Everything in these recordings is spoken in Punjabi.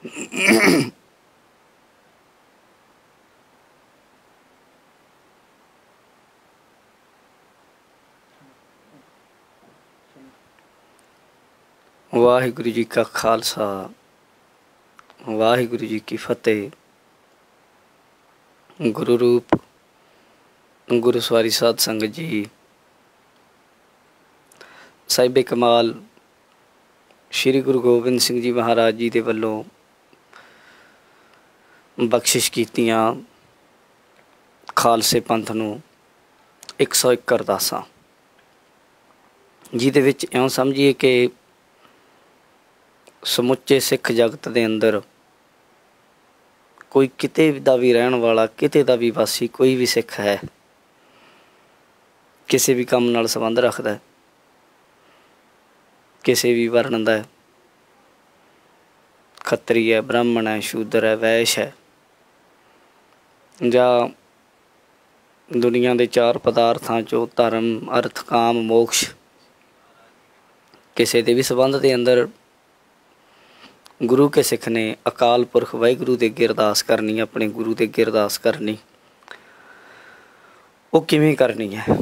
वाहिगुरु जी का खालसा वाहिगुरु जी की फतेह। गुरु रूप गुरु सवारी साध संगत जी, साहिबे कमाल श्री गुरु गोबिंद सिंह जी महाराज जी दे वल्लों बख्शिश कीतियां खालसे पंथ नूं 101 अरदासां, जिहदे विच इउं समझिए कि समुचे सिख जगत दे अंदर कोई किते दा भी रहन वाला, किते दा भी वासी, कोई भी सिख है, किसी भी काम नाल संबंध रखता है, किसी भी वर्ण दा है, खत्तरी है, ब्राह्मण है, शूद्र है, वैश्य है, जां दुनिया के 4 पदार्थां चों धर्म अर्थ काम मोक्ष किसी दे भी संबंध के अंदर गुरु के सिख ने अकाल पुरख वाहिगुरु दे अगे अरदास करनी, अपने गुरु दे अगे अरदास करनी, वो किवें करनी है।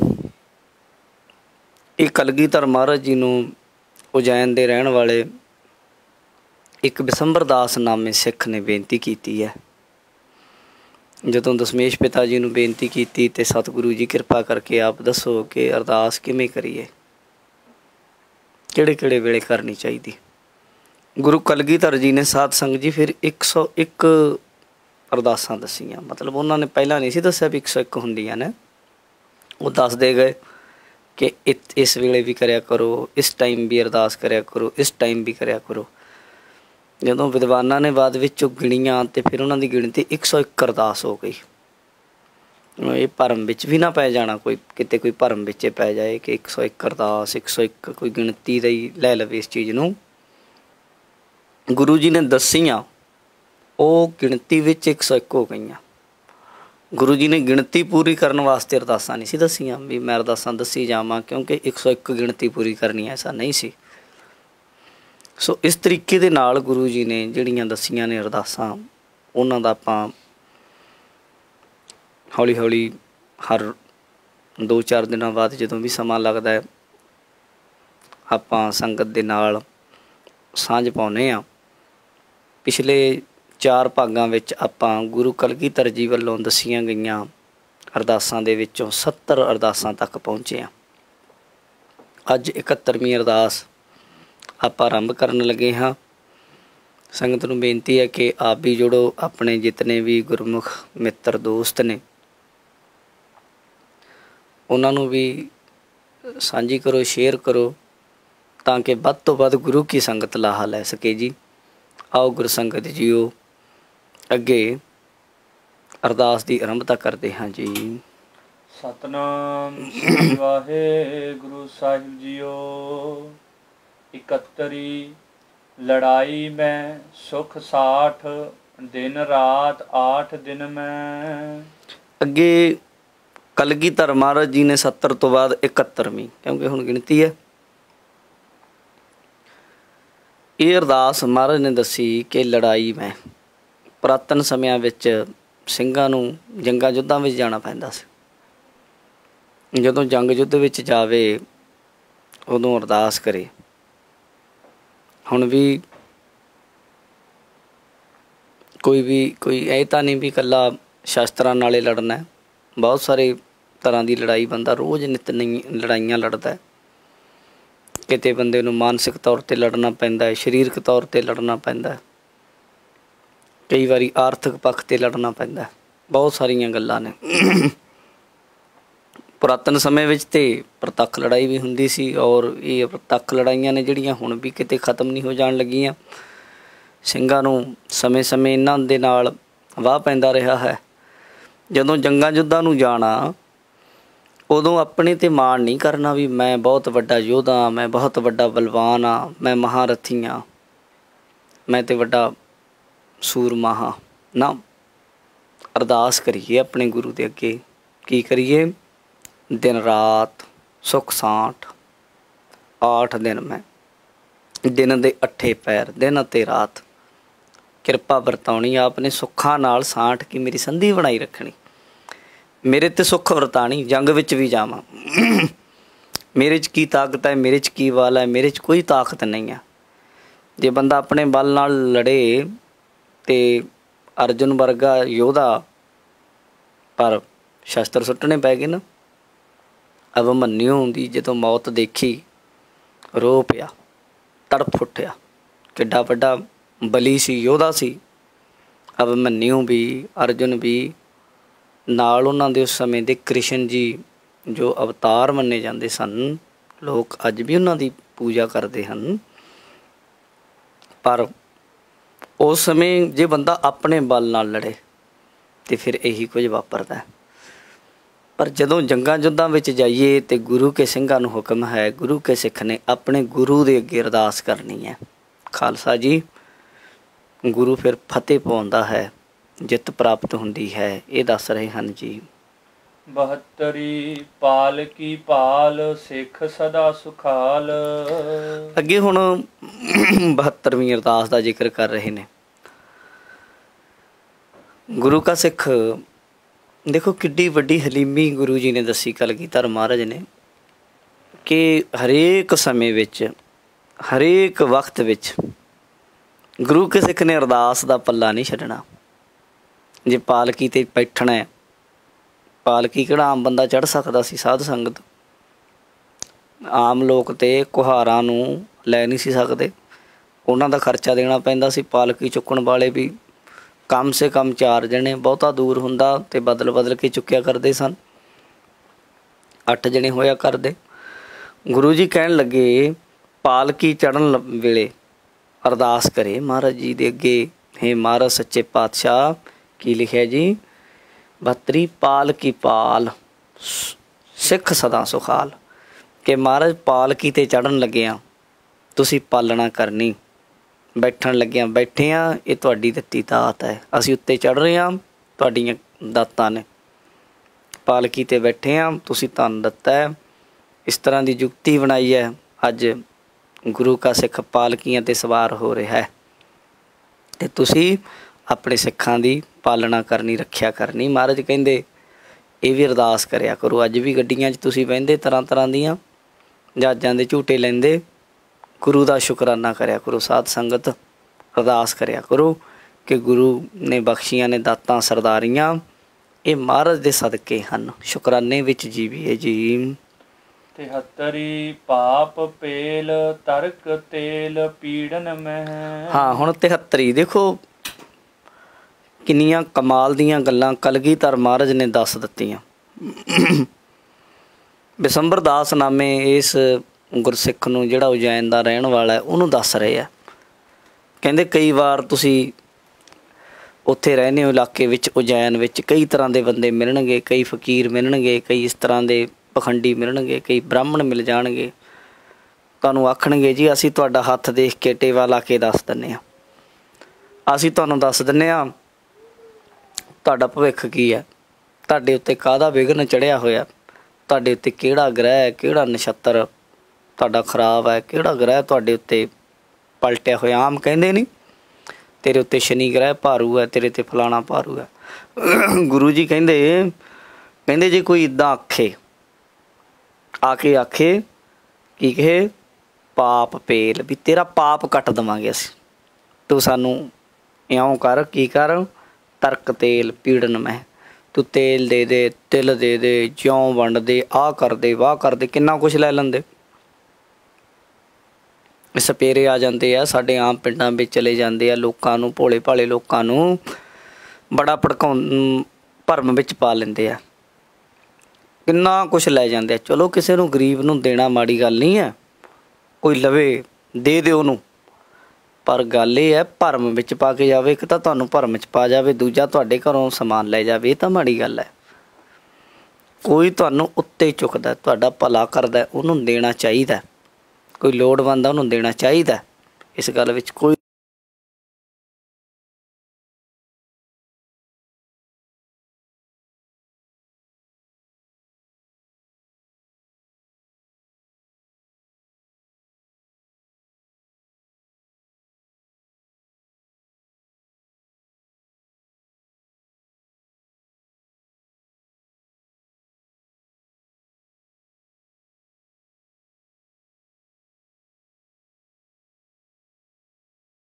ये कलगीधर महाराज जी नूं उजैन दे रहण वाले एक बिसंबर दास नामे सिख ने बेनती कीती है। जदों दशमेश पिता जी नूं बेनती कीती ते सतगुरु जी कृपा करके आप दसो कि अरदास किवें करिए, किहड़े किहड़े वेले करनी चाहिदी। गुरु कलगीधर जी ने साध संगत जी फिर 101 अरदासां दसियां, मतलब उन्होंने पहला नहीं सी दस्सिया भी 101 हुंदियां ने, वो दसदे गए कि इस वेले भी करया करो, इस टाइम भी अरदास करया करो, इस टाइम भी करया करो। जदों विद्वानां ने बाद विचों गिणियां ते फिर उन्हां दी गिणती 101 अरदास हो गई। ये भरम विच भी ना पै जाना, कोई किते कोई भरम विच पै जाए कि 101 अरदास 101 कोई गिणती दा ही लै लवे इस चीज़ नूं। गुरु जी ने दसियां वो गिणती विच 101 हो गई। गुरु जी ने गिणती पूरी करने वास्ते अरदासां नहीं सी दसियां भी मैं अरदासां दसी जावां, क्योंकि 101 गिणती पूरी करनी ऐसा नहीं सी। सो इस तरीके दे नाल गुरु जी ने जिहड़ियां दसियां ने अरदासां, उन्हां दा आपां हौली हौली हर 2-4 दिनों बाद जदों भी समा लगदा है आपां संगत दे नाल सांझ पाउने आ। पिछले 4 भागां विच आपां गुरु कलगीधर जी वल्लों दसियां गईयां अरदासां दे विचों 70 अरदासां तक पहुँचे हैं। अज 71वीं अरदास आपां आरंभ करन लगे हाँ। संगत नूं बेनती है कि आप भी जुड़ो, अपने जितने भी गुरमुख मित्र दोस्त ने उन्हां नूं भी सांझी करो, शेयर करो, ताकि वध तो वध गुरु की संगत लाहा लै सके जी। आओ गुरु संगत जीओ अगे अरदास की आरंभता करते हाँ जी। सतनाम श्री वाहिगुरु साहिब जीओ। 71 लड़ाई में सुख 60 दिन रात 8 दिन में। अगे कलगीधर महाराज जी ने 70 तो बाद 71वीं, क्योंकि हुण गिणती है। ये अरदास महाराज ने दसी कि लड़ाई में पुरातन समयां विच ਸਿੰਘਾਂ ਨੂੰ जंगां युद्धां विच जाना पैंदा सी। जदों जंग युद्ध विच जावे उदों अरदास करे। हुण भी कोई ऐ तां नहीं भी कल्ला शास्त्रां नाल ही लड़ना है। बहुत सारे तरह की लड़ाई बंदा रोज़ नित नई लड़ाइयाँ लड़दा है। किते बंदे नूं मानसिक तौर पर लड़ना पैंदा है, शरीरक तौर पर लड़ना पैंदा है, कई बारी आर्थिक पक्ष ते लड़ना पैंदा है। बहुत सारियां गल्लां ने। पुरातन समय विच ते प्रतख लड़ाई भी हुंदी सी, और ये प्रतख लड़ाइयां ने जिहड़ियां हुण भी किते खत्म नहीं हो जाण लगियां। ਸਿੰਘਾਂ नूं समय समय इन्हां दे नाल वाह पैंदा रहा है। जदों जंगां युद्धां नूं जाना उदों अपने ते माण नहीं करना भी मैं बहुत वड्डा योधा, मैं बहुत वड्डा बलवान हाँ, मैं महारथी हाँ, मैं तो वड्डा सूरमा हाँ ना। अरदास करिए अपने गुरु के अगे, की करिए? दिन रात सुख 60 8 दिन में, दिन दे 8 पैर, दिन ते रात। ਕਿਰਪਾ ਵਰਤਾਉਣੀ, ਆਪ ਨੇ ਸੁੱਖਾਂ ਨਾਲ ਸਾਂਠ ਕੇ ਮੇਰੀ ਸੰਧੀ ਬਣਾਈ ਰੱਖਣੀ। ਮੇਰੇ ਤੇ ਸੁੱਖ ਵਰਤਾਣੀ, ਜੰਗ ਵਿੱਚ ਵੀ ਜਾਵਾਂ। ਮੇਰੇ 'ਚ ਕੀ ਤਾਕਤ ਹੈ, ਮੇਰੇ 'ਚ ਕੀ ਬਲ ਹੈ, ਮੇਰੇ 'ਚ ਕੋਈ ਤਾਕਤ ਨਹੀਂ ਹੈ। ਜੇ ਬੰਦਾ ਆਪਣੇ ਬਲ ਨਾਲ ਲੜੇ ਤੇ ਅਰਜੁਨ ਵਰਗਾ ਯੋਧਾ, ਪਰ ਸ਼ਸਤਰ ਸੁੱਟਣੇ ਪੈ ਗਏ ਨਾ। ਅਭਿਮਨਿਊ ਦੀ ਜਦੋਂ ਮੌਤ ਦੇਖੀ ਰੋ ਪਿਆ, ਤੜਫ ਉੱਠਿਆ। ਕਿੱਡਾ ਵੱਡਾ ਬਲੀ ਸੀ, ਯੋਧਾ ਸੀ ਅਭਿਮਨਿਊ ਵੀ, ਅਰਜੁਨ ਵੀ। ਨਾਲ ਉਹਨਾਂ ਦੇ ਉਸ ਸਮੇਂ ਦੇ ਕ੍ਰਿਸ਼ਨ ਜੀ ਜੋ ਅਵਤਾਰ ਮੰਨੇ ਜਾਂਦੇ ਸਨ, ਲੋਕ ਅੱਜ ਵੀ ਉਹਨਾਂ ਦੀ ਪੂਜਾ ਕਰਦੇ ਹਨ। ਪਰ ਉਸ ਸਮੇਂ ਜੇ ਬੰਦਾ ਆਪਣੇ ਬਲ ਨਾਲ ਲੜੇ ਤੇ ਫਿਰ ਇਹੀ ਕੁਝ ਵਾਪਰਦਾ। ਪਰ ਜਦੋਂ ਜੰਗਾਂ ਯੁੱਧਾਂ ਵਿੱਚ ਜਾਈਏ ਤੇ ਗੁਰੂ ਕੇ ਸਿੰਘਾਂ ਨੂੰ ਹੁਕਮ ਹੈ, ਗੁਰੂ ਕੇ ਸਿੱਖ ਨੇ ਆਪਣੇ ਗੁਰੂ ਦੇ ਅੱਗੇ ਅਰਦਾਸ ਕਰਨੀ ਹੈ। ਖਾਲਸਾ ਜੀ, ਗੁਰੂ ਫਿਰ ਫਤਿਹ ਪਾਉਂਦਾ ਹੈ, ਜਿੱਤ ਪ੍ਰਾਪਤ ਹੁੰਦੀ ਹੈ। ਇਹ ਦੱਸ ਰਹੇ ਹਨ ਜੀ। 72 ਪਾਲ ਕੀ ਪਾਲ, ਸਿੱਖ ਸਦਾ ਸੁਖਾਲ। ਅੱਗੇ ਹੁਣ 72ਵੀਂ ਅਰਦਾਸ ਦਾ ਜ਼ਿਕਰ ਕਰ ਰਹੇ ਨੇ। ਗੁਰੂ ਕਾ ਸਿੱਖ, ਦੇਖੋ ਕਿੱਡੀ ਵੱਡੀ ਹਲੀਮੀ ਗੁਰੂ ਜੀ ਨੇ ਦੱਸੀ ਕਲਗੀਧਰ ਮਹਾਰਾਜ ਨੇ, ਕਿ ਹਰੇਕ ਸਮੇਂ ਵਿੱਚ, ਹਰੇਕ ਵਕਤ ਵਿੱਚ ਗੁਰੂ ਕੇ ਸਿੱਖ ਨੇ ਅਰਦਾਸ ਦਾ ਪੱਲਾ ਨਹੀਂ ਛੱਡਣਾ। ਜੇ ਪਾਲਕੀ 'ਤੇ ਬੈਠਣਾ ਹੈ, ਪਾਲਕੀ ਕਿਹੜਾ ਆਮ ਬੰਦਾ ਚੜ੍ਹ ਸਕਦਾ ਸੀ? ਸਾਧ ਸੰਗਤ, ਆਮ ਲੋਕ ਤੇ ਕੁਹਾਰਾਂ ਨੂੰ ਲੈ ਨਹੀਂ ਸੀ ਸਕਦੇ, ਉਹਨਾਂ ਦਾ ਖਰਚਾ ਦੇਣਾ ਪੈਂਦਾ ਸੀ। ਪਾਲਕੀ ਚੁੱਕਣ ਵਾਲੇ ਵੀ ਕਮ ਸੇ ਕਮ 4 ਜਣੇ, ਬਹੁਤਾ ਦੂਰ ਹੁੰਦਾ ਤੇ ਬਦਲ ਬਦਲ ਕੇ ਚੁੱਕਿਆ ਕਰਦੇ ਸਨ। 8 ਜਣੇ ਹੋਇਆ ਕਰਦੇ। ਗੁਰੂ ਜੀ ਕਹਿਣ ਲੱਗੇ ਪਾਲਕੀ ਚੜ੍ਹਨ ਵੇਲੇ ਅਰਦਾਸ ਕਰੇ ਮਹਾਰਾਜ ਜੀ ਦੇ ਅੱਗੇ, ਹੇ ਮਹਾਰਾਜ ਸੱਚੇ ਪਾਤਸ਼ਾਹ, ਕੀ ਲਿਖਿਆ ਜੀ? 72 ਪਾਲ ਕੀ ਪਾਲ, ਸਿੱਖ ਸਦਾ ਸੁਖਾਲ। ਕਿ ਮਹਾਰਾਜ ਪਾਲਕੀ 'ਤੇ ਚੜ੍ਹਨ ਲੱਗਿਆਂ ਤੁਸੀਂ ਪਾਲਣਾ ਕਰਨੀ, ਬੈਠਣ ਲੱਗਿਆਂ ਬੈਠੇ ਹਾਂ, ਇਹ ਤੁਹਾਡੀ ਦਿੱਤੀ ਦਾਤ ਹੈ। ਅਸੀਂ ਉੱਤੇ ਚੜ੍ਹ ਰਹੇ ਹਾਂ, ਤੁਹਾਡੀਆਂ ਦਾਤਾਂ ਨੇ। ਪਾਲਕੀ 'ਤੇ ਬੈਠੇ ਹਾਂ, ਤੁਸੀਂ ਧਨ ਦਿੱਤਾ ਹੈ। ਇਸ ਤਰ੍ਹਾਂ ਦੀ ਜੁਗਤੀ ਬਣਾਈ ਹੈ। ਅੱਜ ਗੁਰੂ ਕਾ ਸਿੱਖ ਪਾਲਕੀਆਂ 'ਤੇ ਸਵਾਰ ਹੋ ਰਿਹਾ ਹੈ ਅਤੇ ਤੁਸੀਂ ਆਪਣੇ ਸਿੱਖਾਂ ਦੀ ਪਾਲਣਾ ਕਰਨੀ, ਰੱਖਿਆ ਕਰਨੀ। ਮਹਾਰਾਜ ਕਹਿੰਦੇ ਇਹ ਵੀ ਅਰਦਾਸ ਕਰਿਆ ਕਰੋ। ਅੱਜ ਵੀ ਗੱਡੀਆਂ 'ਚ ਤੁਸੀਂ ਬਹਿੰਦੇ ਤਰ੍ਹਾਂ ਤਰ੍ਹਾਂ ਦੀਆਂ, ਜਹਾਜ਼ਾਂ ਦੇ ਝੂਟੇ ਲੈਂਦੇ, ਗੁਰੂ ਦਾ ਸ਼ੁਕਰਾਨਾ ਕਰਿਆ ਕਰੋ। ਸਾਧ ਸੰਗਤ, ਅਰਦਾਸ ਕਰਿਆ ਕਰੋ ਕਿ ਗੁਰੂ ਨੇ ਬਖਸ਼ੀਆਂ ਨੇ ਦਾਤਾਂ ਸਰਦਾਰੀਆਂ, ਇਹ ਮਹਾਰਾਜ ਦੇ ਸਦਕੇ ਹਨ। ਸ਼ੁਕਰਾਨੇ ਵਿੱਚ ਜੀਵੀਏ ਜੀ। 73 ਪਾਪ ਪੇਲ, ਤਰਕ ਤੇਲ ਪੀੜਨ ਮਹਿ। ਹਾਂ, ਹੁਣ 73 ਦੇਖੋ ਕਿੰਨੀਆਂ ਕਮਾਲ ਦੀਆਂ ਗੱਲਾਂ ਕਲਗੀਧਰ ਮਹਾਰਾਜ ਨੇ ਦੱਸ ਦਿੱਤੀਆਂ। ਬਿਸੰਬਰ ਦਾਸ ਨਾਮੇ ਇਸ ਗੁਰਸਿੱਖ ਨੂੰ, ਜਿਹੜਾ ਉਜੈਨ ਦਾ ਰਹਿਣ ਵਾਲਾ ਹੈ, ਉਹਨੂੰ ਦੱਸ ਰਹੇ ਆ। ਕਹਿੰਦੇ ਕਈ ਵਾਰ ਤੁਸੀਂ ਉੱਥੇ ਰਹਿੰਦੇ ਹੋ ਇਲਾਕੇ ਵਿੱਚ, ਉਜੈਨ ਵਿੱਚ, ਕਈ ਤਰ੍ਹਾਂ ਦੇ ਬੰਦੇ ਮਿਲਣਗੇ, ਕਈ ਫਕੀਰ ਮਿਲਣਗੇ, ਕਈ ਇਸ ਤਰ੍ਹਾਂ ਦੇ ਪਖੰਡੀ ਮਿਲਣਗੇ, ਕਈ ਬ੍ਰਾਹਮਣ ਮਿਲ ਜਾਣਗੇ। ਤੁਹਾਨੂੰ ਆਖਣਗੇ ਜੀ ਅਸੀਂ ਤੁਹਾਡਾ ਹੱਥ ਦੇਖ ਕੇ ਟੇਵਾ ਲਾ ਕੇ ਦੱਸ ਦਿੰਦੇ ਹਾਂ, ਅਸੀਂ ਤੁਹਾਨੂੰ ਦੱਸ ਦਿੰਦੇ ਹਾਂ ਤੁਹਾਡਾ ਭਵਿੱਖ ਕੀ ਹੈ, ਤੁਹਾਡੇ ਉੱਤੇ ਕਾਹਦਾ ਵਿਘਨ ਚੜ੍ਹਿਆ ਹੋਇਆ, ਤੁਹਾਡੇ ਉੱਤੇ ਕਿਹੜਾ ਗ੍ਰਹਿ, ਕਿਹੜਾ ਨਛੱਤਰ ਤੁਹਾਡਾ ਖਰਾਬ ਹੈ, ਕਿਹੜਾ ਗ੍ਰਹਿ ਤੁਹਾਡੇ ਉੱਤੇ ਪਲਟਿਆ ਹੋਇਆ। ਆਮ ਕਹਿੰਦੇ ਨਹੀਂ ਤੇਰੇ ਉੱਤੇ ਸ਼ਨੀ ਗ੍ਰਹਿ ਭਾਰੂ ਹੈ, ਤੇਰੇ 'ਤੇ ਫਲਾਣਾ ਭਾਰੂ ਹੈ। ਗੁਰੂ ਜੀ ਕਹਿੰਦੇ ਜੇ ਕੋਈ ਇੱਦਾਂ ਆਖੇ, ਆ ਕੇ ਆਖੇ ਕੀ ਕਹੇ? ਪਾਪ ਪੇਲ, ਵੀ ਤੇਰਾ ਪਾਪ ਕੱਟ ਦੇਵਾਂਗੇ ਅਸੀਂ, ਤੂੰ ਸਾਨੂੰ ਇਉਂ ਕਰ, ਕੀ ਕਰ? ਤਰਕ ਤੇਲ ਪੀੜਨ ਮਹਿ, ਤੂੰ ਤੇਲ ਦੇ ਦੇ, ਤਿਲ ਦੇ ਦੇ, ਜਿਉਂ ਵੰਡ ਦੇ, ਆਹ ਕਰਦੇ, ਵਾਹ ਕਰਦੇ, ਕਿੰਨਾ ਕੁਛ ਲੈ ਲੈਂਦੇ। ਸਪੇਰੇ ਆ ਜਾਂਦੇ ਆ ਸਾਡੇ ਆਮ ਪਿੰਡਾਂ ਵਿੱਚ, ਚਲੇ ਜਾਂਦੇ ਆ ਲੋਕਾਂ ਨੂੰ, ਭੋਲੇ ਭਾਲੇ ਲੋਕਾਂ ਨੂੰ ਬੜਾ ਭਰਮ ਵਿੱਚ ਪਾ ਲੈਂਦੇ ਆ, ਕਿੰਨਾ ਕੁਛ ਲੈ ਜਾਂਦੇ ਆ। ਚਲੋ ਕਿਸੇ ਨੂੰ ਗਰੀਬ ਨੂੰ ਦੇਣਾ ਮਾੜੀ ਗੱਲ ਨਹੀਂ ਹੈ, ਕੋਈ ਲਵੇ ਦੇ ਦਿਓ ਉਹਨੂੰ, ਪਰ ਗੱਲ ਇਹ ਹੈ ਭਰਮ ਵਿੱਚ ਪਾ ਕੇ ਜਾਵੇ। ਇੱਕ ਤਾਂ ਤੁਹਾਨੂੰ ਭਰਮ 'ਚ ਪਾ ਜਾਵੇ, ਦੂਜਾ ਤੁਹਾਡੇ ਘਰੋਂ ਸਮਾਨ ਲੈ ਜਾਵੇ, ਇਹ ਤਾਂ ਮਾੜੀ ਗੱਲ ਹੈ। ਕੋਈ ਤੁਹਾਨੂੰ ਉੱਤੇ ਚੁੱਕਦਾ, ਤੁਹਾਡਾ ਭਲਾ ਕਰਦਾ, ਉਹਨੂੰ ਦੇਣਾ ਚਾਹੀਦਾ। ਕੋਈ ਲੋੜਵੰਦ ਆ, ਉਹਨੂੰ ਦੇਣਾ ਚਾਹੀਦਾ। ਇਸ ਗੱਲ ਵਿੱਚ ਕੋਈ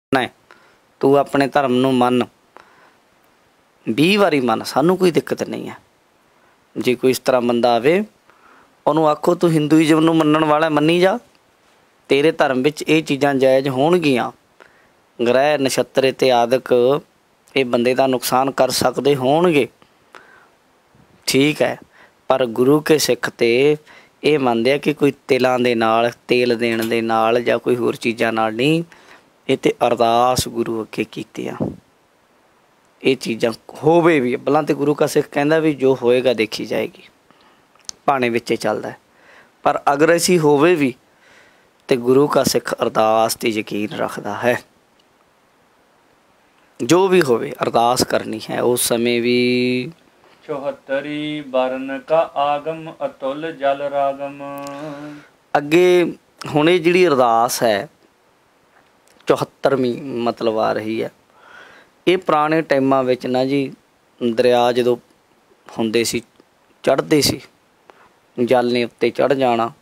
ਨਾ ਤੂੰ ਆਪਣੇ ਧਰਮ ਨੂੰ ਮੰਨ, 20 ਵਾਰੀ ਮੰਨ, ਸਾਨੂੰ ਕੋਈ ਦਿੱਕਤ ਨਹੀਂ ਹੈ। ਜੇ ਕੋਈ ਇਸ ਤਰ੍ਹਾਂ ਬੰਦਾ ਆਵੇ ਉਹਨੂੰ ਆਖੋ ਤੂੰ ਹਿੰਦੂਇਜ਼ਮ ਨੂੰ ਮੰਨਣ ਵਾਲਾ ਮੰਨੀ ਜਾ, ਤੇਰੇ ਧਰਮ ਵਿੱਚ ਇਹ ਚੀਜ਼ਾਂ ਜਾਇਜ਼ ਹੋਣਗੀਆਂ। ਗ੍ਰਹਿ ਨਛੱਤਰ ਅਤੇ ਆਦਿਕ ਇਹ ਬੰਦੇ ਦਾ ਨੁਕਸਾਨ ਕਰ ਸਕਦੇ ਹੋਣਗੇ, ਠੀਕ ਹੈ, ਪਰ ਗੁਰੂ ਕੇ ਸਿੱਖ ਤੇ ਇਹ ਮੰਨਦੇ ਆ ਕਿ ਕੋਈ ਤਿਲਾਂ ਦੇ ਨਾਲ, ਤੇਲ ਦੇਣ ਦੇ ਨਾਲ ਜਾਂ ਕੋਈ ਹੋਰ ਚੀਜ਼ਾਂ ਨਾਲ ਨਹੀਂ, ਇਹ ਤੇ ਅਰਦਾਸ ਗੁਰੂ ਅੱਗੇ ਕੀਤੀ ਆ। ਇਹ ਚੀਜ਼ਾਂ ਹੋਵੇ ਵੀ ਪਹਿਲਾਂ ਤੇ ਗੁਰੂ ਕਾ ਸਿੱਖ ਕਹਿੰਦਾ ਵੀ ਜੋ ਹੋਏਗਾ ਦੇਖੀ ਜਾਏਗੀ, ਭਾਣੇ ਵਿੱਚ ਚੱਲਦਾ। ਪਰ ਅਗਰ ਅਸੀਂ ਹੋਵੇ ਵੀ ਤੇ ਗੁਰੂ ਕਾ ਸਿੱਖ ਅਰਦਾਸ 'ਤੇ ਯਕੀਨ ਰੱਖਦਾ ਹੈ। ਜੋ ਵੀ ਹੋਵੇ ਅਰਦਾਸ ਕਰਨੀ ਹੈ ਉਸ ਸਮੇਂ ਵੀ। 74 ਬਰਨ ਕਾ ਆਗਮ ਅਤੁਲ ਜਲ ਰਾਗਮ। ਅੱਗੇ ਹੁਣ ਇਹ ਜਿਹੜੀ ਅਰਦਾਸ ਹੈ 74ਵੀਂ ਮਤਲਬ ਆ ਰਹੀ ਹੈ। ਇਹ ਪੁਰਾਣੇ ਟਾਈਮਾਂ ਵਿੱਚ ਨਾ ਜੀ ਦਰਿਆ ਜਦੋਂ ਹੁੰਦੇ ਸੀ, ਚੜ੍ਹਦੇ ਸੀ, ਜਲ ਨੇ ਉੱਤੇ ਚੜ੍ਹ ਜਾਣਾ,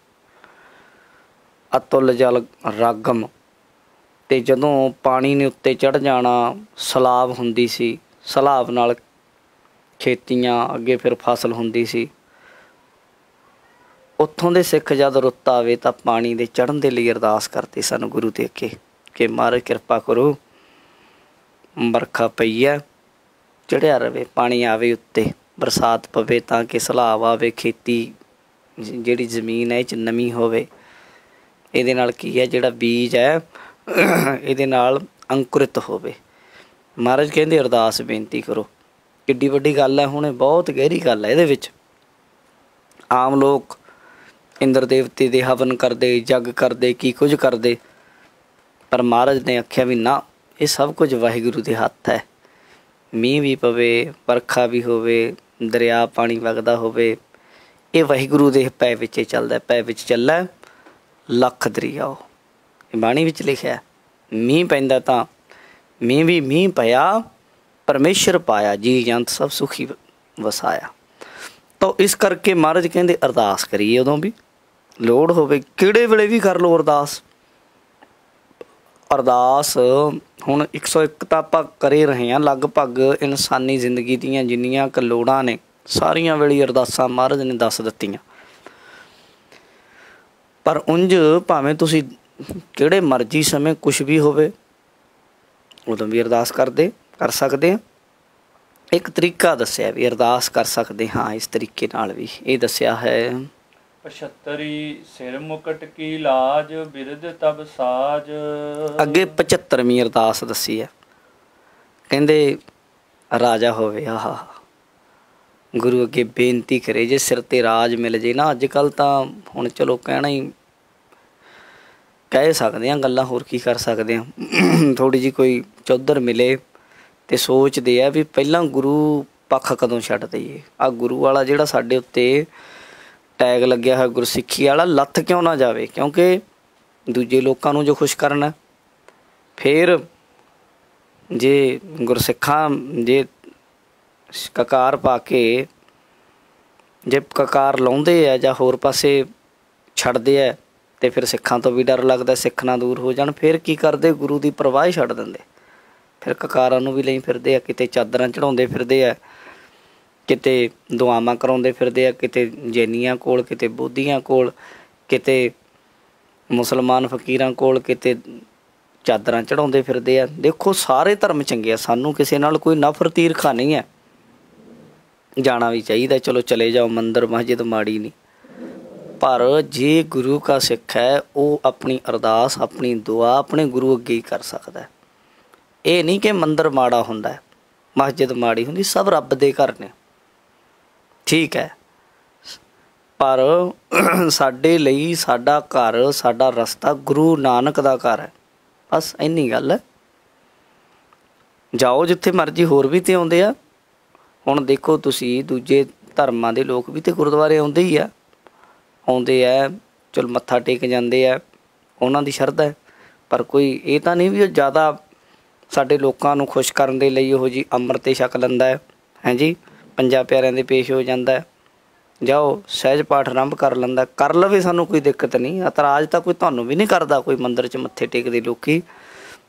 ਅਤੁਲ ਜਲ ਰਾਗਮ, ਅਤੇ ਜਦੋਂ ਪਾਣੀ ਨੇ ਉੱਤੇ ਚੜ੍ਹ ਜਾਣਾ ਸਲਾਬ ਹੁੰਦੀ ਸੀ, ਸਲਾਬ ਨਾਲ ਖੇਤੀਆਂ ਅੱਗੇ ਫਿਰ ਫਸਲ ਹੁੰਦੀ ਸੀ। ਉੱਥੋਂ ਦੇ ਸਿੱਖ ਜਦ ਰੁੱਤ ਆਵੇ ਤਾਂ ਪਾਣੀ ਦੇ ਚੜ੍ਹਨ ਦੇ ਲਈ ਅਰਦਾਸ ਕਰਦੇ ਸਨ ਗੁਰੂ ਦੇ ਅੱਗੇ ਕਿ ਮਹਾਰਾਜ ਕਿਰਪਾ ਕਰੋ, ਵਰਖਾ ਪਈ ਹੈ, ਚੜ੍ਹਿਆ ਰਹੇ, ਪਾਣੀ ਆਵੇ ਉੱਤੇ, ਬਰਸਾਤ ਪਵੇ ਤਾਂ ਕਿ ਸਲਾਬ ਆਵੇ, ਖੇਤੀ ਜਿਹੜੀ ਜ਼ਮੀਨ ਹੈ ਇਹ 'ਚ ਨਮੀ ਹੋਵੇ, ਇਹਦੇ ਨਾਲ ਕੀ ਹੈ ਜਿਹੜਾ ਬੀਜ ਹੈ ਇਹਦੇ ਨਾਲ ਅੰਕੁਰਿਤ ਹੋਵੇ। ਮਹਾਰਾਜ ਕਹਿੰਦੇ ਅਰਦਾਸ ਬੇਨਤੀ ਕਰੋ। ਕਿੱਡੀ ਵੱਡੀ ਗੱਲ ਹੈ, ਹੁਣ ਬਹੁਤ ਗਹਿਰੀ ਗੱਲ ਹੈ। ਇਹਦੇ ਵਿੱਚ ਆਮ ਲੋਕ ਇੰਦਰ ਦੇਵਤੇ ਦੇ ਹਵਨ ਕਰਦੇ, ਯੱਗ ਕਰਦੇ, ਕੀ ਕੁਝ ਕਰਦੇ, ਪਰ ਮਹਾਰਾਜ ਨੇ ਆਖਿਆ ਵੀ ਨਾ, ਇਹ ਸਭ ਕੁਝ ਵਾਹਿਗੁਰੂ ਦੇ ਹੱਥ ਹੈ। ਮੀਂਹ ਵੀ ਪਵੇ, ਵਰਖਾ ਵੀ ਹੋਵੇ, ਦਰਿਆ ਪਾਣੀ ਵਗਦਾ ਹੋਵੇ, ਇਹ ਵਾਹਿਗੁਰੂ ਦੇ ਪੈ ਵਿੱਚ ਚੱਲਦਾ। ਪੈ ਵਿੱਚ ਚੱਲਾ ਲੱਖ ਦਰਿਆਓ, ਇਹ ਬਾਣੀ ਵਿੱਚ ਲਿਖਿਆ। ਮੀਂਹ ਪੈਂਦਾ ਤਾਂ ਮੀਂਹ ਵੀ ਮੀਂਹ ਪਿਆ, ਪਰਮੇਸ਼ਰ ਪਾਇਆ, ਜੀ ਜੰਤ ਸਭ ਸੁਖੀ ਵਸਾਇਆ। ਤਾਂ ਇਸ ਕਰਕੇ ਮਹਾਰਾਜ ਕਹਿੰਦੇ ਅਰਦਾਸ ਕਰੀਏ, ਉਦੋਂ ਵੀ ਲੋੜ ਹੋਵੇ ਕਿਹੜੇ ਵੇਲੇ ਵੀ ਕਰ ਲਓ ਅਰਦਾਸ। ਅਰਦਾਸ ਹੁਣ 101 ਤਾਂ ਆਪਾਂ ਕਰੇ ਰਹੇ ਹਾਂ। ਲਗਭਗ ਇਨਸਾਨੀ ਜ਼ਿੰਦਗੀ ਦੀਆਂ ਜਿੰਨੀਆਂ ਕੁ ਲੋੜਾਂ ਨੇ ਸਾਰੀਆਂ ਵੇਲੇ ਅਰਦਾਸਾਂ ਮਹਾਰਾਜ ਨੇ ਦੱਸ ਦਿੱਤੀਆਂ। ਪਰ ਉਂਝ ਭਾਵੇਂ ਤੁਸੀਂ ਕਿਹੜੇ ਮਰਜ਼ੀ ਸਮੇਂ ਕੁਛ ਵੀ ਹੋਵੇ ਉਦੋਂ ਵੀ ਅਰਦਾਸ ਕਰ ਸਕਦੇ ਹਾਂ। ਇੱਕ ਤਰੀਕਾ ਦੱਸਿਆ ਵੀ ਅਰਦਾਸ ਕਰ ਸਕਦੇ ਹਾਂ ਇਸ ਤਰੀਕੇ ਨਾਲ ਵੀ, ਇਹ ਦੱਸਿਆ ਹੈ 75 ਸਿਰ ਮੁਕਟ ਕੀ ਲਾਜ ਬਿਰਧ ਤਬ ਸਾਜ। ਅੱਗੇ 75ਵੀਂ ਅਰਦਾਸ ਦੱਸੀ ਹੈ। ਕਹਿੰਦੇ ਰਾਜਾ ਹੋਵੇ, ਆਹ ਗੁਰੂ ਅੱਗੇ ਬੇਨਤੀ ਕਰੇ ਜੇ ਸਿਰ 'ਤੇ ਰਾਜ ਮਿਲ ਜੇ ਨਾ। ਅੱਜ ਕੱਲ੍ਹ ਤਾਂ ਹੁਣ ਚਲੋ ਕਹਿਣਾ ਹੀ ਕਹਿ ਸਕਦੇ ਹਾਂ ਗੱਲਾਂ, ਹੋਰ ਕੀ ਕਰ ਸਕਦੇ ਹਾਂ। ਥੋੜ੍ਹੀ ਜਿਹੀ ਕੋਈ ਚੌਧਰ ਮਿਲੇ ਅਤੇ ਸੋਚਦੇ ਆ ਵੀ ਪਹਿਲਾਂ ਗੁਰੂ ਪੱਖ ਕਦੋਂ ਛੱਡ ਦਈਏ। ਆਹ ਗੁਰੂ ਵਾਲਾ ਜਿਹੜਾ ਸਾਡੇ ਉੱਤੇ ਟੈਗ ਲੱਗਿਆ ਹੋਇਆ ਗੁਰਸਿੱਖੀ ਵਾਲਾ, ਲੱਥ ਕਿਉਂ ਨਾ ਜਾਵੇ, ਕਿਉਂਕਿ ਦੂਜੇ ਲੋਕਾਂ ਨੂੰ ਜੋ ਖੁਸ਼ ਕਰਨਾ। ਫਿਰ ਜੇ ਗੁਰਸਿੱਖਾਂ ਜੇ ਕਕਾਰ ਪਾ ਕੇ ਜੇ ਕਕਾਰ ਲਾਉਂਦੇ ਆ ਜਾਂ ਹੋਰ ਪਾਸੇ ਛੱਡਦੇ ਆ ਅਤੇ ਫਿਰ ਸਿੱਖਾਂ ਤੋਂ ਵੀ ਡਰ ਲੱਗਦਾ ਸਿੱਖ ਨਾ ਦੂਰ ਹੋ ਜਾਣ। ਫਿਰ ਕੀ ਕਰਦੇ, ਗੁਰੂ ਦੀ ਪਰਵਾਹ ਹੀ ਛੱਡ ਦਿੰਦੇ। ਫਿਰ ਕਕਾਰਾਂ ਨੂੰ ਵੀ ਲਈ ਫਿਰਦੇ ਆ, ਕਿਤੇ ਚਾਦਰਾਂ ਚੜ੍ਹਾਉਂਦੇ ਫਿਰਦੇ ਆ, ਕਿਤੇ ਦੁਆਵਾਂ ਕਰਾਉਂਦੇ ਫਿਰਦੇ ਆ, ਕਿਤੇ ਜੈਨੀਆਂ ਕੋਲ, ਕਿਤੇ ਬੋਧੀਆਂ ਕੋਲ, ਕਿਤੇ ਮੁਸਲਮਾਨ ਫਕੀਰਾਂ ਕੋਲ, ਕਿਤੇ ਚਾਦਰਾਂ ਚੜ੍ਹਾਉਂਦੇ ਫਿਰਦੇ ਆ। ਦੇਖੋ ਸਾਰੇ ਧਰਮ ਚੰਗੇ ਆ, ਸਾਨੂੰ ਕਿਸੇ ਨਾਲ ਕੋਈ ਨਫ਼ਰਤ ਈਰਖਾ ਨਹੀਂ ਹੈ। ਜਾਣਾ ਵੀ ਚਾਹੀਦਾ, ਚਲੋ ਚਲੇ ਜਾਓ, ਮੰਦਰ ਮਸਜਿਦ ਮਾੜੀ ਨਹੀਂ। ਪਰ ਜੇ ਗੁਰੂ ਕਾ ਸਿੱਖ ਹੈ ਉਹ ਆਪਣੀ ਅਰਦਾਸ, ਆਪਣੀ ਦੁਆ ਆਪਣੇ ਗੁਰੂ ਅੱਗੇ ਹੀ ਕਰ ਸਕਦਾ। ਇਹ ਨਹੀਂ ਕਿ ਮੰਦਰ ਮਾੜਾ ਹੁੰਦਾ, ਮਸਜਿਦ ਮਾੜੀ ਹੁੰਦੀ, ਸਭ ਰੱਬ ਦੇ ਘਰ ਨੇ, ਠੀਕ ਹੈ। ਪਰ ਸਾਡੇ ਲਈ ਸਾਡਾ ਘਰ, ਸਾਡਾ ਰਸਤਾ ਗੁਰੂ ਨਾਨਕ ਦਾ ਘਰ ਹੈ, ਬਸ ਇੰਨੀ ਗੱਲ ਹੈ। ਜਾਓ ਜਿੱਥੇ ਮਰਜ਼ੀ, ਹੋਰ ਵੀ ਤਾਂ ਆਉਂਦੇ ਆ। ਹੁਣ ਦੇਖੋ ਤੁਸੀਂ ਦੂਜੇ ਧਰਮਾਂ ਦੇ ਲੋਕ ਵੀ ਤਾਂ ਗੁਰਦੁਆਰੇ ਆਉਂਦੇ ਹੀ ਆ, ਆਉਂਦੇ ਆ, ਚਲੋ ਮੱਥਾ ਟੇਕ ਜਾਂਦੇ ਆ, ਉਹਨਾਂ ਦੀ ਸ਼ਰਧਾ ਹੈ। ਪਰ ਕੋਈ ਇਹ ਤਾਂ ਨਹੀਂ ਵੀ ਉਹ ਜ਼ਿਆਦਾ ਸਾਡੇ ਲੋਕਾਂ ਨੂੰ ਖੁਸ਼ ਕਰਨ ਦੇ ਲਈ ਉਹੋ ਜਿਹੀ ਅੰਮ੍ਰਿਤ ਛਕ ਲੈਂਦਾ ਹੈ ਜੀ, ਪੰਜਾਂ ਪਿਆਰਿਆਂ ਦੇ ਪੇਸ਼ ਹੋ ਜਾਂਦਾ। ਜਾਓ ਸਹਿਜ ਪਾਠ ਆਰੰਭ ਕਰ ਲੈਂਦਾ, ਕਰ ਲਵੇ, ਸਾਨੂੰ ਕੋਈ ਦਿੱਕਤ ਨਹੀਂ। ਇਤਰਾਜ਼ ਤਾਂ ਕੋਈ ਤੁਹਾਨੂੰ ਵੀ ਨਹੀਂ ਕਰਦਾ, ਕੋਈ ਮੰਦਰ 'ਚ ਮੱਥੇ ਟੇਕਦੇ ਲੋਕ,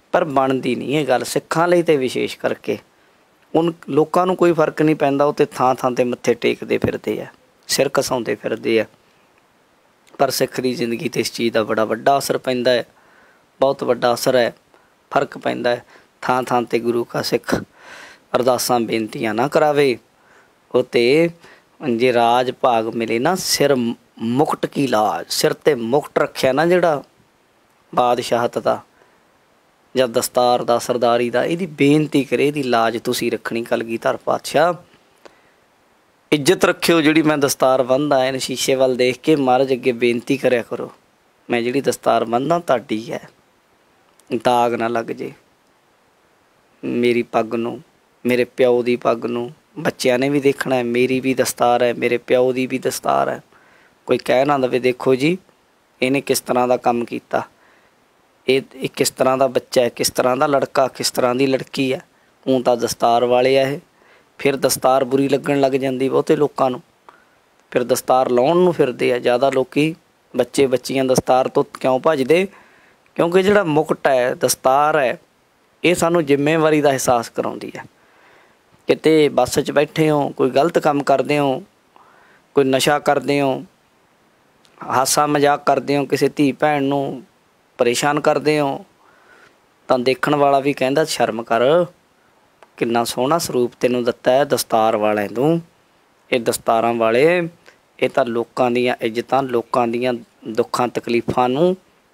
ਪਰ ਬਣਦੀ ਨਹੀਂ ਇਹ ਗੱਲ ਸਿੱਖਾਂ ਲਈ ਤੇ ਵਿਸ਼ੇਸ਼ ਕਰਕੇ। ਹੁਣ ਲੋਕਾਂ ਨੂੰ ਕੋਈ ਫਰਕ ਨਹੀਂ ਪੈਂਦਾ, ਉਹ ਤੇ ਥਾਂ ਥਾਂ 'ਤੇ ਮੱਥੇ ਟੇਕਦੇ ਫਿਰਦੇ ਆ, ਸਿਰ ਘਸਾਉਂਦੇ ਫਿਰਦੇ ਆ, ਪਰ ਸਿੱਖ ਦੀ ਜ਼ਿੰਦਗੀ 'ਤੇ ਇਸ ਚੀਜ਼ ਦਾ ਬੜਾ ਵੱਡਾ ਅਸਰ ਪੈਂਦਾ ਹੈ, ਬਹੁਤ ਵੱਡਾ ਅਸਰ ਹੈ, ਫਰਕ ਪੈਂਦਾ ਹੈ। ਥਾਂ ਥਾਂ 'ਤੇ ਗੁਰੂ ਕਾ ਸਿੱਖ ਅਰਦਾਸਾਂ ਬੇਨਤੀਆਂ ਨਾ ਕਰਾਵੇ, ਉਹ 'ਤੇ ਜੇ ਰਾਜ ਭਾਗ ਮਿਲੇ ਨਾ, ਸਿਰ ਮੁਕਟ ਕੀ ਲਾਜ, ਸਿਰ 'ਤੇ ਮੁਕਟ ਰੱਖਿਆ ਨਾ ਜਿਹੜਾ ਬਾਦਸ਼ਾਹਤ ਦਾ ਜਾਂ ਦਸਤਾਰ ਦਾ, ਸਰਦਾਰੀ ਦਾ, ਇਹਦੀ ਬੇਨਤੀ ਕਰੇ, ਇਹਦੀ ਲਾਜ ਤੁਸੀਂ ਰੱਖਣੀ। ਕਲਗੀਧਰ ਪਾਤਸ਼ਾਹ ਇੱਜ਼ਤ ਰੱਖਿਓ, ਜਿਹੜੀ ਮੈਂ ਦਸਤਾਰ ਬੰਨ੍ਹਦਾ ਇਹਨ ਸ਼ੀਸ਼ੇ ਵੱਲ ਦੇਖ ਕੇ ਮਹਾਰਾਜ ਅੱਗੇ ਬੇਨਤੀ ਕਰਿਆ ਕਰੋ, ਮੈਂ ਜਿਹੜੀ ਦਸਤਾਰ ਬੰਨ੍ਹਦਾ ਤੁਹਾਡੀ ਹੈ, ਦਾਗ ਨਾ ਲੱਗ ਜੇ ਮੇਰੀ ਪੱਗ ਨੂੰ, ਮੇਰੇ ਪਿਓ ਦੀ ਪੱਗ ਨੂੰ। ਬੱਚਿਆਂ ਨੇ ਵੀ ਦੇਖਣਾ ਹੈ, ਮੇਰੀ ਵੀ ਦਸਤਾਰ ਹੈ, ਮੇਰੇ ਪਿਓ ਦੀ ਵੀ ਦਸਤਾਰ ਹੈ। ਕੋਈ ਕਹਿ ਨਾ ਦੇਵੇ ਦੇਖੋ ਜੀ ਇਹਨੇ ਕਿਸ ਤਰ੍ਹਾਂ ਦਾ ਕੰਮ ਕੀਤਾ, ਇਹ ਕਿਸ ਤਰ੍ਹਾਂ ਦਾ ਬੱਚਾ ਹੈ, ਕਿਸ ਤਰ੍ਹਾਂ ਦਾ ਲੜਕਾ, ਕਿਸ ਤਰ੍ਹਾਂ ਦੀ ਲੜਕੀ ਹੈ, ਹੁਣ ਤਾਂ ਦਸਤਾਰ ਵਾਲੇ ਆ ਇਹ। ਫਿਰ ਦਸਤਾਰ ਬੁਰੀ ਲੱਗਣ ਲੱਗ ਜਾਂਦੀ ਬਹੁਤੇ ਲੋਕਾਂ ਨੂੰ, ਫਿਰ ਦਸਤਾਰ ਲਾਉਣ ਨੂੰ ਫਿਰਦੇ ਆ ਜ਼ਿਆਦਾ ਲੋਕ। ਬੱਚੇ ਬੱਚੀਆਂ ਦਸਤਾਰ ਤੋਂ ਕਿਉਂ ਭੱਜਦੇ? ਕਿਉਂਕਿ ਜਿਹੜਾ ਮੁਕਟ ਹੈ, ਦਸਤਾਰ ਹੈ, ਇਹ ਸਾਨੂੰ ਜ਼ਿੰਮੇਵਾਰੀ ਦਾ ਅਹਿਸਾਸ ਕਰਾਉਂਦੀ ਹੈ। ਕਿਤੇ ਬੱਸ 'ਚ ਬੈਠੇ ਹੋ, ਕੋਈ ਗਲਤ ਕੰਮ ਕਰਦੇ ਹੋ, ਕੋਈ ਨਸ਼ਾ ਕਰਦੇ ਹੋ, ਹਾਸਾ ਮਜ਼ਾਕ ਕਰਦੇ ਹੋ, ਕਿਸੇ ਧੀ ਭੈਣ ਨੂੰ ਪਰੇਸ਼ਾਨ ਕਰਦੇ ਹੋ, ਤਾਂ ਦੇਖਣ ਵਾਲਾ ਵੀ ਕਹਿੰਦਾ ਸ਼ਰਮ ਕਰ, ਕਿੰਨਾ ਸੋਹਣਾ ਸਰੂਪ ਤੈਨੂੰ ਦਿੱਤਾ ਹੈ ਦਸਤਾਰ ਵਾਲਿਆਂ ਨੂੰ। ਇਹ ਦਸਤਾਰਾਂ ਵਾਲੇ ਇਹ ਤਾਂ ਲੋਕਾਂ ਦੀਆਂ ਇੱਜ਼ਤਾਂ, ਲੋਕਾਂ ਦੀਆਂ ਦੁੱਖਾਂ ਤਕਲੀਫਾਂ ਨੂੰ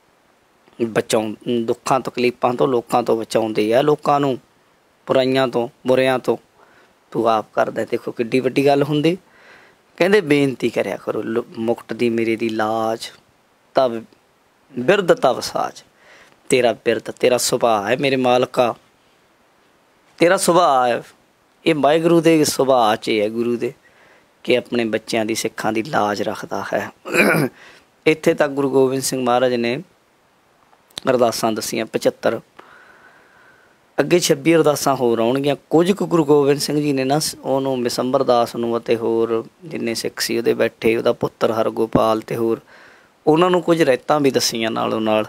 ਦੁੱਖਾਂ ਤਕਲੀਫਾਂ ਤੋਂ ਲੋਕਾਂ ਤੋਂ ਬਚਾਉਂਦੇ ਆ, ਲੋਕਾਂ ਨੂੰ ਬੁਰਾਈਆਂ ਤੋਂ, ਬੁਰਿਆਂ ਤੋਂ। ਤੂੰ ਆਪ ਕਰਦਾ, ਦੇਖੋ ਕਿੱਡੀ ਵੱਡੀ ਗੱਲ ਹੁੰਦੀ। ਕਹਿੰਦੇ ਬੇਨਤੀ ਕਰਿਆ ਕਰੋ ਮੁਕਟ ਦੀ ਮੇਰੇ ਦੀ ਲਾਜ, ਤਬ ਬਿਰਧ ਤਬ ਸਾਜ। ਤੇਰਾ ਬਿਰਧ, ਤੇਰਾ ਸੁਭਾਅ ਹੈ ਮੇਰੇ ਮਾਲਕਾ, ਤੇਰਾ ਸੁਭਾਅ ਹੈ, ਇਹ ਵਾਹਿਗੁਰੂ ਦੇ ਸੁਭਾਅ 'ਚ ਹੈ, ਗੁਰੂ ਦੇ, ਕਿ ਆਪਣੇ ਬੱਚਿਆਂ ਦੀ, ਸਿੱਖਾਂ ਦੀ ਲਾਜ ਰੱਖਦਾ ਹੈ। ਇੱਥੇ ਤੱਕ ਗੁਰੂ ਗੋਬਿੰਦ ਸਿੰਘ ਮਹਾਰਾਜ ਨੇ ਅਰਦਾਸਾਂ ਦੱਸੀਆਂ 75, ਅੱਗੇ 26 ਅਰਦਾਸਾਂ ਹੋਰ ਆਉਣਗੀਆਂ। ਕੁਝ ਕੁ ਗੁਰੂ ਗੋਬਿੰਦ ਸਿੰਘ ਜੀ ਨੇ ਨਾ ਉਹਨੂੰ ਮਿਸੰਬਰ ਦਾਸ ਨੂੰ ਅਤੇ ਹੋਰ ਜਿੰਨੇ ਸਿੱਖ ਸੀ ਉਹਦੇ ਬੈਠੇ, ਉਹਦਾ ਪੁੱਤਰ ਹਰਗੋਪਾਲ ਅਤੇ ਹੋਰ ਉਹਨਾਂ ਨੂੰ ਕੁਝ ਰਹਿਤਾਂ ਵੀ ਦੱਸੀਆਂ, ਨਾਲੋਂ ਨਾਲ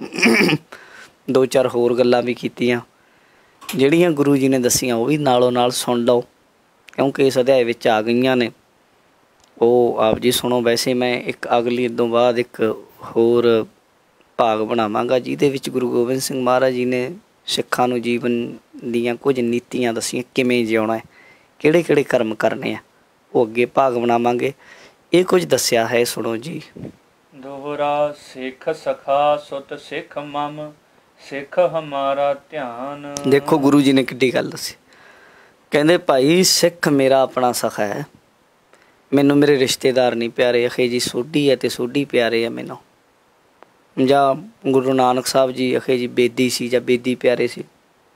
2-4 ਹੋਰ ਗੱਲਾਂ ਵੀ ਕੀਤੀਆਂ ਜਿਹੜੀਆਂ ਗੁਰੂ ਜੀ ਨੇ ਦੱਸੀਆਂ, ਉਹ ਵੀ ਨਾਲੋਂ ਨਾਲ ਸੁਣ ਲਓ ਕਿਉਂਕਿ ਇਸ ਅਧਿਆਏ ਵਿੱਚ ਆ ਗਈਆਂ ਨੇ। ਉਹ ਆਪ ਜੀ ਸੁਣੋ। ਵੈਸੇ ਮੈਂ ਇੱਕ ਅਗਲੀ ਤੋਂ ਬਾਅਦ ਇੱਕ ਹੋਰ ਭਾਗ ਬਣਾਵਾਂਗਾ ਜਿਹਦੇ ਵਿੱਚ ਗੁਰੂ ਗੋਬਿੰਦ ਸਿੰਘ ਮਹਾਰਾਜ ਜੀ ਨੇ ਸਿੱਖਾਂ ਨੂੰ ਜੀਵਨ ਦੀਆਂ ਕੁਝ ਨੀਤੀਆਂ ਦੱਸੀਆਂ, ਕਿਵੇਂ ਜਿਉਣਾ ਹੈ, ਕਿਹੜੇ ਕਿਹੜੇ ਕਰਮ ਕਰਨੇ ਆ, ਉਹ ਅੱਗੇ ਭਾਗ ਬਣਾਵਾਂਗੇ। ਇਹ ਕੁਝ ਦੱਸਿਆ ਹੈ, ਸੁਣੋ ਜੀ। ਦੋਹਰਾ ਸਿੱਖ ਸਖਾ ਸੁਤ ਸਿੱਖ ਮਮ, ਸਿੱਖ ਹਮਾਰਾ ਧਿਆਨ। ਦੇਖੋ ਗੁਰੂ ਜੀ ਨੇ ਕਿੱਡੀ ਗੱਲ ਦੱਸੀ। ਕਹਿੰਦੇ ਭਾਈ ਸਿੱਖ ਮੇਰਾ ਆਪਣਾ ਸਖਾ ਹੈ, ਮੈਨੂੰ ਮੇਰੇ ਰਿਸ਼ਤੇਦਾਰ ਨਹੀਂ ਪਿਆਰੇ, ਅਖੇ ਜੀ ਸੋਢੀ ਹੈ ਅਤੇ ਸੋਢੀ ਪਿਆਰੇ ਆ ਮੈਨੂੰ। ਜਾਂ ਗੁਰੂ ਨਾਨਕ ਸਾਹਿਬ ਜੀ ਅਖੇ ਜੀ ਬੇਦੀ ਸੀ ਜਾਂ ਬੇਦੀ ਪਿਆਰੇ ਸੀ,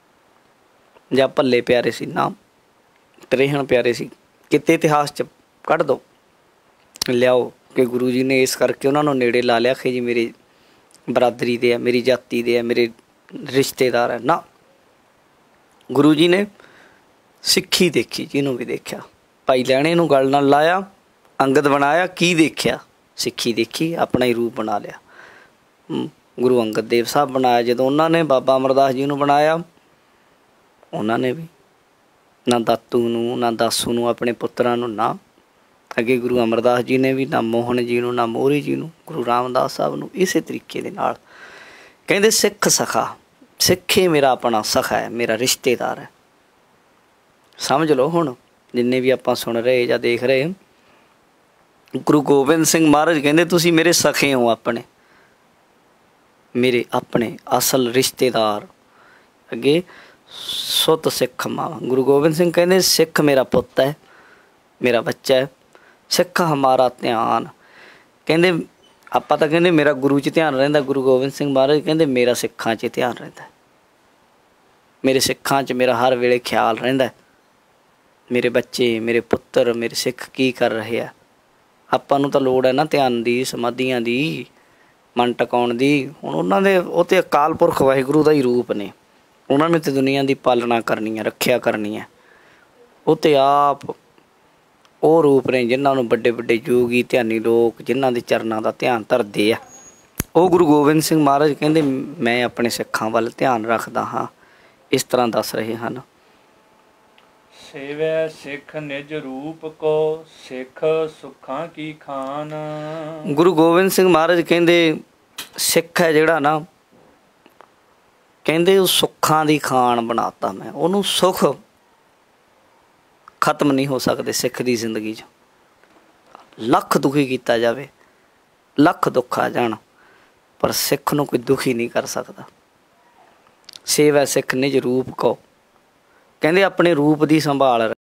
ਜਾਂ ਭੱਲੇ ਪਿਆਰੇ ਸੀ, ਨਾ ਤਰੇਹਣ ਪਿਆਰੇ ਸੀ। ਕਿਤੇ ਇਤਿਹਾਸ 'ਚ ਕੱਢ ਦਿਓ, ਲਿਆਓ ਕਿ ਗੁਰੂ ਜੀ ਨੇ ਇਸ ਕਰਕੇ ਉਹਨਾਂ ਨੂੰ ਨੇੜੇ ਲਾ ਲਿਆ ਅਖੇ ਜੀ ਮੇਰੀ ਬਰਾਦਰੀ ਦੇ ਆ, ਮੇਰੀ ਜਾਤੀ ਦੇ ਆ, ਮੇਰੇ ਰਿਸ਼ਤੇਦਾਰ ਹੈ। ਨਾ, ਗੁਰੂ ਜੀ ਨੇ ਸਿੱਖੀ ਦੇਖੀ, ਜਿਹਨੂੰ ਵੀ ਦੇਖਿਆ। ਭਾਈ ਲਹਿਣੇ ਨੂੰ ਗਲ ਨਾਲ ਲਾਇਆ, ਅੰਗਦ ਬਣਾਇਆ, ਕੀ ਦੇਖਿਆ? ਸਿੱਖੀ ਦੇਖੀ, ਆਪਣਾ ਹੀ ਰੂਪ ਬਣਾ ਲਿਆ। ਗੁਰੂ ਅੰਗਦ ਦੇਵ ਸਾਹਿਬ ਬਣਾਇਆ ਜਦੋਂ ਉਹਨਾਂ ਨੇ, ਬਾਬਾ ਅਮਰਦਾਸ ਜੀ ਨੂੰ ਬਣਾਇਆ ਉਹਨਾਂ ਨੇ ਵੀ, ਨਾ ਦਾਤੂ ਨੂੰ, ਨਾ ਦਾਸੂ ਨੂੰ, ਆਪਣੇ ਪੁੱਤਰਾਂ ਨੂੰ, ਨਾ ਅੱਗੇ ਗੁਰੂ ਅਮਰਦਾਸ ਜੀ ਨੇ ਵੀ, ਨਾ ਮੋਹਨ ਜੀ ਨੂੰ, ਨਾ ਮੋਹਰੀ ਜੀ ਨੂੰ, ਗੁਰੂ ਰਾਮਦਾਸ ਸਾਹਿਬ ਨੂੰ। ਇਸੇ ਤਰੀਕੇ ਦੇ ਨਾਲ ਕਹਿੰਦੇ ਸਿੱਖ ਸਖਾ, ਸਿੱਖੇ ਮੇਰਾ ਆਪਣਾ ਸਖਾ ਹੈ, ਮੇਰਾ ਰਿਸ਼ਤੇਦਾਰ ਹੈ। ਸਮਝ ਲਓ ਹੁਣ ਜਿੰਨੇ ਵੀ ਆਪਾਂ ਸੁਣ ਰਹੇ ਜਾਂ ਦੇਖ ਰਹੇ, ਗੁਰੂ ਗੋਬਿੰਦ ਸਿੰਘ ਮਹਾਰਾਜ ਕਹਿੰਦੇ ਤੁਸੀਂ ਮੇਰੇ ਸਖੇ ਹੋ, ਆਪਣੇ, ਮੇਰੇ ਆਪਣੇ ਅਸਲ ਰਿਸ਼ਤੇਦਾਰ। ਅੱਗੇ ਸੁੱਤ ਸਿੱਖ ਮਾਵਾ। ਗੁਰੂ ਗੋਬਿੰਦ ਸਿੰਘ ਕਹਿੰਦੇ ਸਿੱਖ ਮੇਰਾ ਪੁੱਤ ਹੈ, ਮੇਰਾ ਬੱਚਾ ਹੈ। ਸਿੱਖ ਹਮਾਰਾ ਧਿਆਨ, ਕਹਿੰਦੇ ਆਪਾਂ ਤਾਂ ਕਹਿੰਦੇ ਮੇਰਾ ਗੁਰੂ 'ਚ ਧਿਆਨ ਰਹਿੰਦਾ, ਗੁਰੂ ਗੋਬਿੰਦ ਸਿੰਘ ਮਹਾਰਾਜ ਕਹਿੰਦੇ ਮੇਰਾ ਸਿੱਖਾਂ 'ਚ ਧਿਆਨ ਰਹਿੰਦਾ, ਮੇਰੇ ਸਿੱਖਾਂ 'ਚ ਮੇਰਾ ਹਰ ਵੇਲੇ ਖਿਆਲ ਰਹਿੰਦਾ। ਮੇਰੇ ਬੱਚੇ, ਮੇਰੇ ਪੁੱਤਰ, ਮੇਰੇ ਸਿੱਖ ਕੀ ਕਰ ਰਹੇ ਆ। ਆਪਾਂ ਨੂੰ ਤਾਂ ਲੋੜ ਹੈ ਨਾ ਧਿਆਨ ਦੀ, ਸਮਾਧੀਆਂ ਦੀ, ਮਨ ਟਿਕਾਉਣ ਦੀ। ਹੁਣ ਉਹਨਾਂ ਦੇ ਉਹ ਤਾਂ ਅਕਾਲ ਪੁਰਖ ਵਾਹਿਗੁਰੂ ਦਾ ਹੀ ਰੂਪ ਨੇ, ਉਹਨਾਂ ਨੇ ਤਾਂ ਦੁਨੀਆ ਦੀ ਪਾਲਣਾ ਕਰਨੀ ਹੈ, ਰੱਖਿਆ ਕਰਨੀ ਹੈ। ਉਹ ਤਾਂ ਆਪ ਉਹ ਰੂਪ ਨੇ ਜਿਨ੍ਹਾਂ ਨੂੰ ਵੱਡੇ ਵੱਡੇ ਯੋਗੀ ਧਿਆਨੀ ਲੋਕ ਜਿਨ੍ਹਾਂ ਦੇ ਚਰਨਾਂ ਦਾ ਧਿਆਨ ਧਰਦੇ ਆ, ਉਹ ਗੁਰੂ ਗੋਬਿੰਦ ਸਿੰਘ ਮਹਾਰਾਜ ਕਹਿੰਦੇ ਮੈਂ ਆਪਣੇ ਸਿੱਖਾਂ ਵੱਲ ਧਿਆਨ ਰੱਖਦਾ ਹਾਂ। ਇਸ ਤਰ੍ਹਾਂ ਦੱਸ ਰਹੇ ਹਨ। ਸੇਵੈ ਸਿੱਖ ਨਿਜ ਰੂਪ ਕੋ ਸਿੱਖ ਸੁੱਖਾਂ ਕੀ ਖਾਨ। ਗੁਰੂ ਗੋਬਿੰਦ ਸਿੰਘ ਮਹਾਰਾਜ ਕਹਿੰਦੇ ਸਿੱਖ ਹੈ ਜਿਹੜਾ ਨਾ, ਕਹਿੰਦੇ ਉਹ ਸੁੱਖਾਂ ਦੀ ਖਾਨ ਬਣਾਤਾ ਮੈਂ ਉਹਨੂੰ। ਸੁੱਖ ਖਤਮ ਨਹੀਂ ਹੋ ਸਕਦੇ ਸਿੱਖ ਦੀ ਜ਼ਿੰਦਗੀ 'ਚ। ਲੱਖ ਦੁਖੀ ਕੀਤਾ ਜਾਵੇ, ਲੱਖ ਦੁੱਖ ਆ ਜਾਣ, ਪਰ ਸਿੱਖ ਨੂੰ ਕੋਈ ਦੁਖੀ ਨਹੀਂ ਕਰ ਸਕਦਾ। ਸੇਵੈ ਸਿੱਖ ਨਿਜ ਰੂਪ ਕੋ, ਕਹਿੰਦੇ ਆਪਣੇ ਰੂਪ ਦੀ ਸੰਭਾਲ